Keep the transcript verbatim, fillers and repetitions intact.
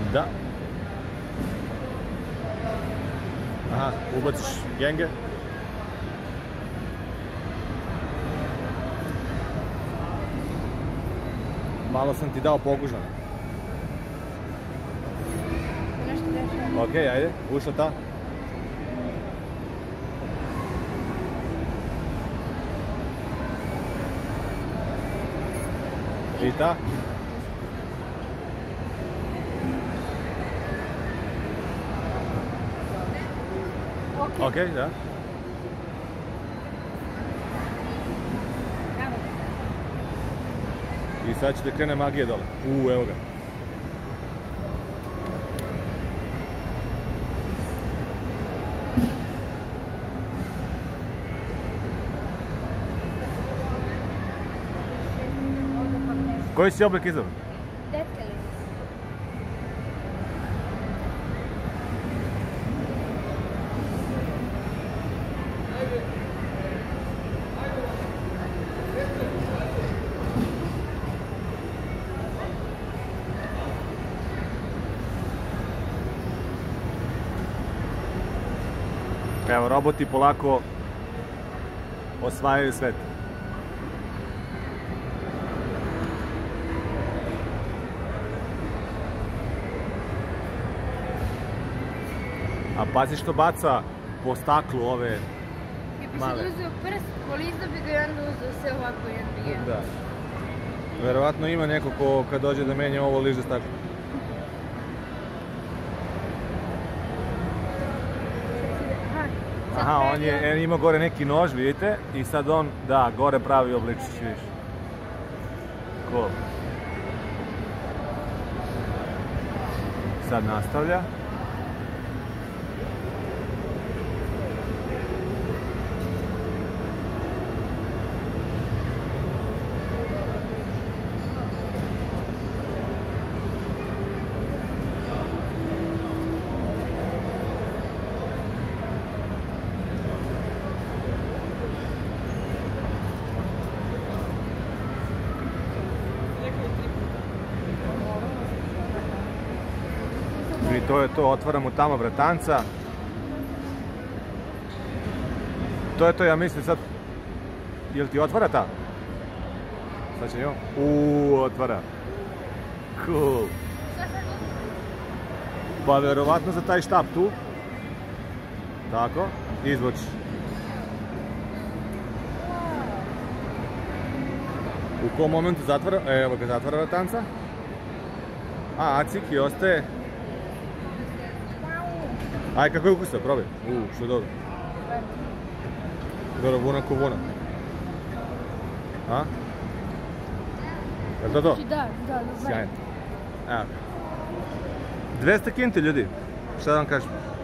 Da. Aha, ubaciš genge. Malo sam ti dao pogužan. Nešto dešava. Okej, ajde, ušla ta. I ta. Okej, da. I sad će da krene magija dole. Uuu, evo ga. Koji si oblik izabrao? Detkali. Evo, roboti polako osvajaju svet. A pazi što baca po staklu ove male. Ja bi se uzeo prst, polizno bi ga i onda uzeo sve ovako jedan bi jedan. Da. Verovatno ima neko ko kad dođe da menja ovo liže staklo. Aha, on je, ima gore neki nož, vidite, i sad on, da, gore pravi obličić, vidiš. Cool. Sad nastavlja. I to je to, otvaramo tamo vratanca. To je to, ja mislim sad... Jel ti otvara ta? Sad će njom? Uuu, otvara. Cool. Pa verovatno za taj štap tu. Tako, izvuči. U kom momentu zatvara? Evo ga, zatvara vratanca. A, aciki ostaje. Aj, kako je ukusa, probaj. Uuu, što je dobro. Dobro, vuna ko vuna. A? Je li to to? Da, da, da. Sjajno. Evo. dvesta kinti, ljudi. Šta da vam kažem?